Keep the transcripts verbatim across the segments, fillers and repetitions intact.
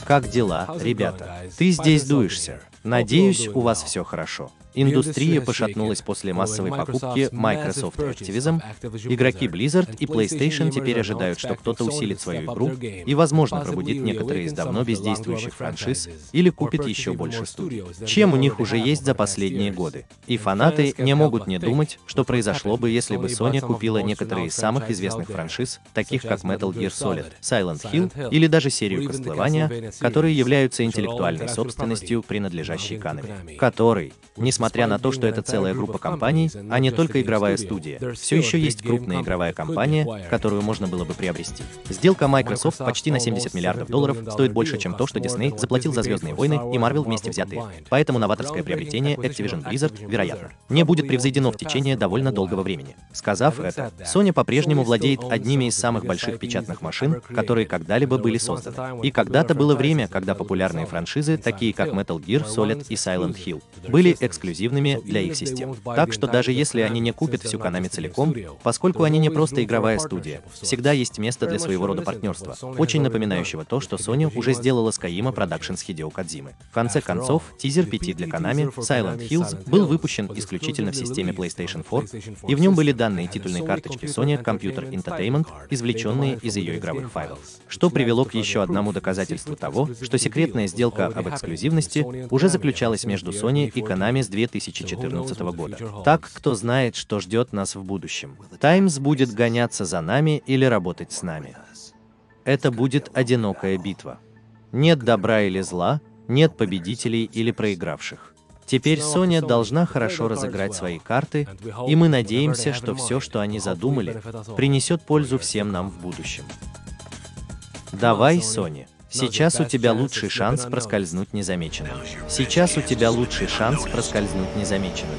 Как дела, ребята? Ты здесь дуешься? Надеюсь, у вас все хорошо. Индустрия пошатнулась после массовой покупки Microsoft Activision. Игроки Blizzard и PlayStation теперь ожидают, что кто-то усилит свою игру и, возможно, пробудит некоторые из давно бездействующих франшиз или купит еще больше студий, чем у них уже есть за последние годы. И фанаты не могут не думать, что произошло бы, если бы Sony купила некоторые из самых известных франшиз, таких как Metal Gear Solid, Silent Hill или даже серию Castlevania, которые являются интеллектуальной собственностью, принадлежащей Konami, который, несмотря Несмотря на то, что это целая группа компаний, а не только игровая студия, все еще есть крупная игровая компания, которую можно было бы приобрести. Сделка Microsoft почти на семьдесят миллиардов долларов стоит больше, чем то, что Disney заплатил за «Звездные войны» и Marvel вместе взятые. Поэтому новаторское приобретение Activision Blizzard, вероятно, не будет превзойдено в течение довольно долгого времени. Сказав это, Sony по-прежнему владеет одними из самых больших печатных машин, которые когда-либо были созданы. И когда-то было время, когда популярные франшизы, такие как Metal Gear Solid и Silent Hill, были эксклюзивными для их систем. Так что даже если они не купят всю Konami целиком, поскольку они не просто игровая студия, всегда есть место для своего рода партнерства, очень напоминающего то, что Sony уже сделала с Kojima Productions Хидео Кодзимы. В конце концов, тизер пи ти для Konami, Silent Hills, был выпущен исключительно в системе PlayStation четыре, и в нем были данные титульной карточки Sony Computer Entertainment, извлеченные из ее игровых файлов. Что привело к еще одному доказательству того, что секретная сделка об эксклюзивности уже заключалась между Sony и Konami с две тысячи четырнадцатого года. Так, кто знает, что ждет нас в будущем. Таймс будет гоняться за нами или работать с нами. Это будет одинокая битва. Нет добра или зла, нет победителей или проигравших. Теперь Sony должна хорошо разыграть свои карты, и мы надеемся, что все, что они задумали, принесет пользу всем нам в будущем. Давай, Sony. Сейчас у тебя лучший шанс проскользнуть незамеченным. Сейчас у тебя лучший шанс проскользнуть незамеченным.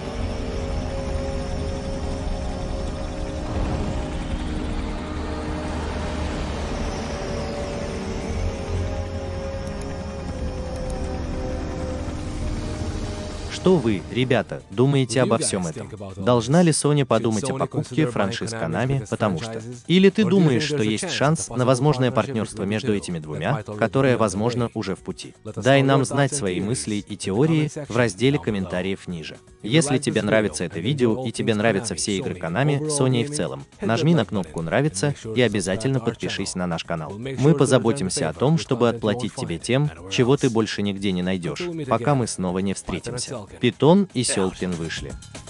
Что вы, ребята, думаете обо всем этом? Должна ли Sony подумать о покупке франшиз Konami, потому что... Или ты думаешь, что есть шанс на возможное партнерство между этими двумя, которое, возможно, уже в пути? Дай нам знать свои мысли и теории в разделе комментариев ниже. Если тебе нравится это видео и тебе нравятся все игры Konami, Sony и в целом, нажми на кнопку «Нравится» и обязательно подпишись на наш канал. Мы позаботимся о том, чтобы отплатить тебе тем, чего ты больше нигде не найдешь, пока мы снова не встретимся. Питон и Сёлпин вышли.